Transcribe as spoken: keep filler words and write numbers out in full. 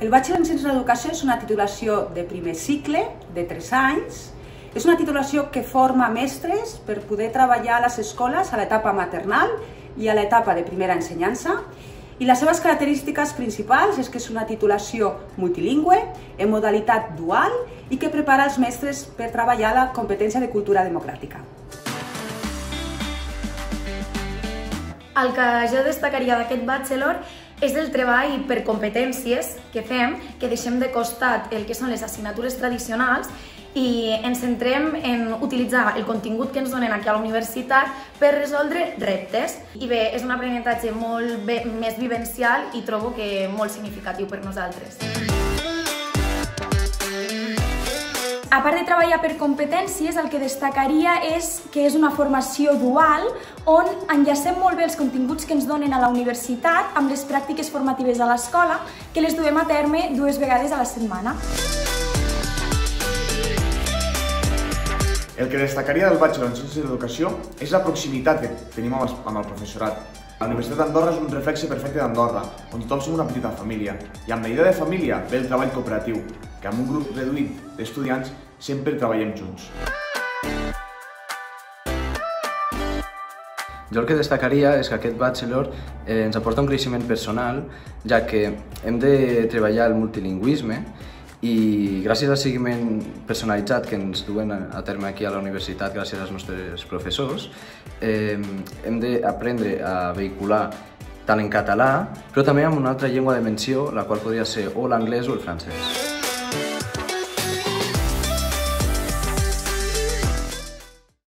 El Bachelor en Ciències de l'Educació és una titulació de primer cicle, de tres anys. És una titulació que forma mestres per poder treballar a les escoles a l'etapa maternal i a l'etapa de primera ensenyança. I les seves característiques principals és que és una titulació multilingüe, en modalitat dual i que prepara els mestres per treballar la competència de cultura democràtica. El que jo destacaria d'aquest bachelor és el treball per competències que fem, que deixem de costat el que són les assignatures tradicionals i ens centrem en utilitzar el contingut que ens donen aquí a la universitat per resoldre reptes. I bé, és un aprenentatge molt més vivencial i trobo que molt significatiu per nosaltres. A part de treballar per competències, el que destacaria és que és una formació dual on enllacem molt bé els continguts que ens donen a la universitat amb les pràctiques formatives a l'escola, que les duem a terme dues vegades a la setmana. El que destacaria del Bachelor en Ciències de l'Educació és la proximitat que tenim amb el professorat. La Universitat d'Andorra és un reflexe perfecte d'Andorra, on tothom som una petita família. I amb la idea de família ve el treball cooperatiu, que amb un grup reduït d'estudiants sempre treballem junts. Jo el que destacaria és que aquest bachelor ens aporta un creixement personal, ja que hem de treballar el multilingüisme i gràcies al seguiment personalitzat que ens duen a terme aquí a la universitat gràcies als nostres professors, eh, hem d'aprendre a vehicular tant en català, però també amb una altra llengua de menció, la qual podria ser o l'anglès o el francès.